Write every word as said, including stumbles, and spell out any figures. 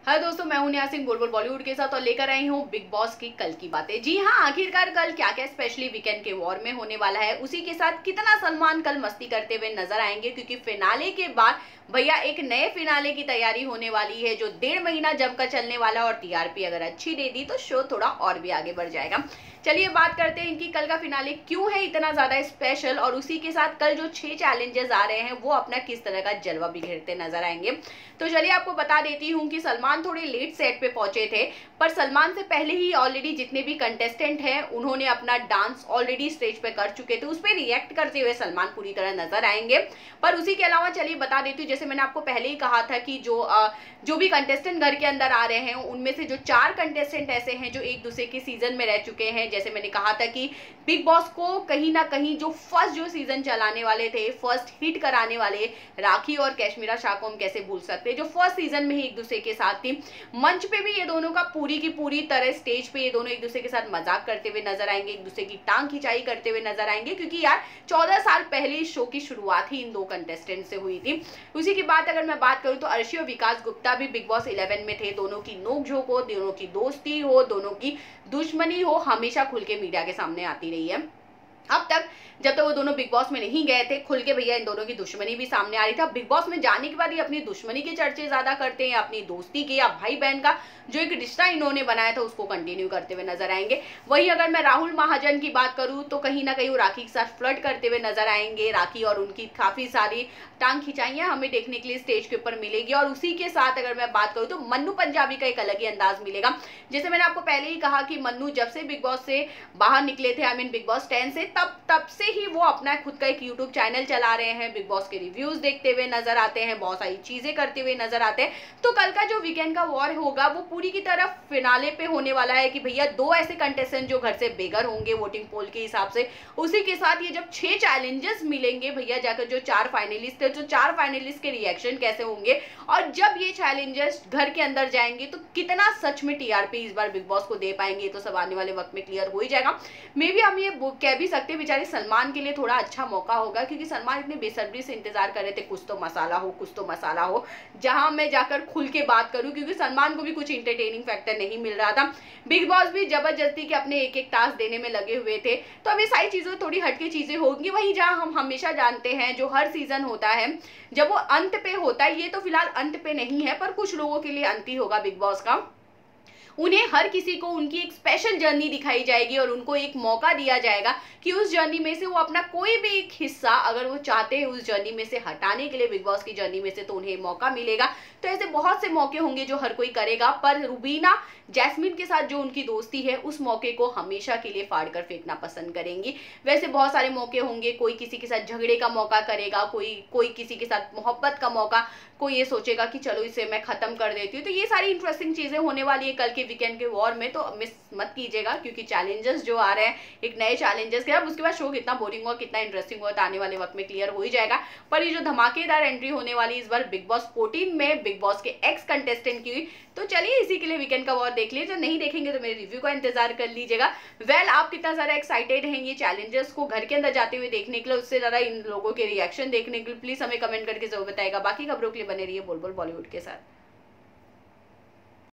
Hello दोस्तों, मैं हूं नेहा सिंह बोल बोल बॉलीवुड के साथ और लेकर आई हूं बिग बॉस की कल की बातें। जी हां, आखिरकार कल क्या क्या स्पेशली वीकेंड के वॉर में होने वाला है, उसी के साथ कितना सलमान कल मस्ती करते हुए नजर आएंगे, क्योंकि फिनाले के बाद भैया एक नए फिनाले की तैयारी होने वाली है जो डेढ़ महीना जमकर चलने वाला है। और टीआरपी अगर अच्छी दे दी तो शो थोड़ा और भी आगे बढ़ जाएगा। चलिए बात करते हैं कि कल का फिनाले क्यों है इतना ज्यादा स्पेशल, और उसी के साथ कल जो छह चैलेंजेस आ रहे हैं वो अपना किस तरह का जलवा बिखेरते नजर आएंगे। तो चलिए आपको बता देती हूँ कि सलमान थोड़े लेट सेट पे पहुंचे थे, पर सलमान से पहले ही ऑलरेडी जितने भी कंटेस्टेंट हैं उन्होंने अपना डांस ऑलरेडी स्टेज पे कर चुके थे। उस पर रिएक्ट करते हुए सलमान पूरी तरह नजर आएंगे। पर उसी के अलावा चलिए बता देती हूँ, जैसे मैंने आपको पहले ही कहा था कि जो आ, जो भी कंटेस्टेंट घर के अंदर आ रहे हैं उनमें से जो चार कंटेस्टेंट ऐसे हैं जो एक दूसरे के सीजन में रह चुके हैं। जैसे मैंने कहा था कि बिग बॉस को कहीं ना कहीं जो फर्स्ट जो सीजन चलाने वाले थे, फर्स्ट हिट कराने वाले राखी और कैशमीरा शाह को हम कैसे भूल सकते हैं, जो फर्स्ट सीजन में ही एक दूसरे के साथ थी। मंच पे भी ये दोनों का पूरी की पूरी तरह स्टेज पे ये दोनों एक दूसरे के साथ मजाक करते हुए नजर आएंगे, एक दूसरे की टांग खिंचाई करते हुए नजर आएंगे, क्योंकि यार चौदह साल पहले इस शो की शुरुआत ही इन दो कंटेस्टेंट से हुई थी। उसी की बात अगर मैं बात करूं तो अर्शी और विकास गुप्ता भी बिग बॉस इलेवन में थे। दोनों की नोकझोंक हो, दोनों की दोस्ती हो, दोनों की दुश्मनी हो, हमेशा खुल के मीडिया के सामने आती रही है। अब तक जब तक तो वो दोनों बिग बॉस में नहीं गए थे, खुल के भैया इन दोनों की दुश्मनी भी सामने आ रही था। बिग बॉस में जाने के बाद ये अपनी दुश्मनी के चर्चे ज्यादा करते हैं, अपनी दोस्ती के या भाई बहन का जो एक रिश्ता इन्होंने बनाया था उसको कंटिन्यू करते हुए नजर आएंगे। वहीं अगर मैं राहुल महाजन की बात करूं तो कहीं ना कहीं वो राखी के साथ फ्लर्ट करते हुए नजर आएंगे। राखी और उनकी काफी सारी टांग खिंचाइयां हमें देखने के लिए स्टेज के ऊपर मिलेगी। और उसी के साथ अगर मैं बात करूं तो मन्नू पंजाबी का एक अलग ही अंदाज मिलेगा। जैसे मैंने आपको पहले ही कहा कि मन्नू जब से बिग बॉस से बाहर निकले थे, I mean Bigg Boss ten से, तब तब से ही वो अपना खुद का एक यूट्यूब चैनल चला रहे हैं, बिग बॉस के रिव्यूज देखते हुए नजर आते हैं, बहुत सारी चीजें करते हुए नजर आते हैं। तो कल का जो वीकेंड का वॉर होगा वो पूरी की तरफ फिनाले पे होने वाला है कि भैया दो ऐसे कंटेस्टेंट जो घर से बेघर होंगे वोटिंग पोल के हिसाब से, उसी के साथ ये जब छह चैलेंजेस मिलेंगे भैया जाकर जो चार फाइनलिस्ट थे, जो चार फाइनलिस्ट के रिएक्शन कैसे होंगे, और जब ये चैलेंजेस घर के अंदर जाएंगे तो कितना सच में टीआरपी इस बार बिग बॉस को दे पाएंगे, तो सब आने वाले वक्त में क्लियर हो ही जाएगा। मे बी हम ये कह भी सकते हैं बेचारे सलमान के लिए थोड़ा अच्छा मौका होगा, क्योंकि सलमान इतने बेसब्री से इंतजार कर रहे थे कुछ तो मसाला हो, कुछ तो मसाला हो, जहां मैं जाकर खुल के बात करूं, क्योंकि सलमान को भी कुछ इंटरटेनिंग फैक्टर नहीं मिल रहा था। बिग बॉस भी जबरदस्ती के अपने एक एक टास्क देने में लगे हुए थे। तो अब ये सारी चीजें थोड़ी हटके चीजें होंगी। वहीं जहां हम हमेशा जानते हैं जो हर सीजन होता है जब वो अंत पे होता है, ये तो फिलहाल अंत पे नहीं है पर कुछ लोगों के लिए अंत ही होगा बिग बॉस का। उन्हें हर किसी को उनकी एक स्पेशल जर्नी दिखाई जाएगी और उनको एक मौका दिया जाएगा कि उस जर्नी में से वो अपना कोई भी एक हिस्सा अगर वो चाहते हैं उस जर्नी में से हटाने के लिए, बिग बॉस की जर्नी में से, तो उन्हें मौका मिलेगा। तो ऐसे बहुत से मौके होंगे जो हर कोई करेगा, पर रुबीना जैस्मिन के साथ जो उनकी दोस्ती है उस मौके को हमेशा के लिए फाड़ कर फेंकना पसंद करेंगी। वैसे बहुत सारे मौके होंगे, कोई किसी के साथ झगड़े का मौका करेगा, कोई कोई किसी के साथ मोहब्बत का मौका, कोई ये सोचेगा कि चलो इसे मैं खत्म कर देती हूँ। तो ये सारी इंटरेस्टिंग चीजें होने वाली है कल के वीकेंड के वॉर में, तो मिस मत कीजिएगा, क्योंकि चैलेंजेस जो आ रहे हैं एक नए चैलेंजेस के, अब उसके बाद शो कितना बोरिंग हुआ कितना इंटरेस्टिंग हुआ तो आने वाले वक्त में क्लियर हो ही जाएगा। पर ये जो धमाकेदार एंट्री होने वाली इस बार बिग बॉस फोर्टीन में बिग बॉस के एक्स कंटेस्टेंट की, तो चलिए इसी के लिए वीकेंड का वॉर देख लीजिए। जो नहीं देखेंगे तो मेरे रिव्यू का इंतजार कर लीजिएगा। वेल आप कितना ज्यादा एक्साइटेड हैं ये चैलेंजेस को घर के अंदर जाते हुए देखने के लिए, उससे ज्यादा इन लोगों के रिएक्शन देखने के लिए, प्लीज हमें कमेंट करके जरूर बताएगा। बाकी खबरों के लिए बने रहिए बोल बोल बॉलीवुड के साथ।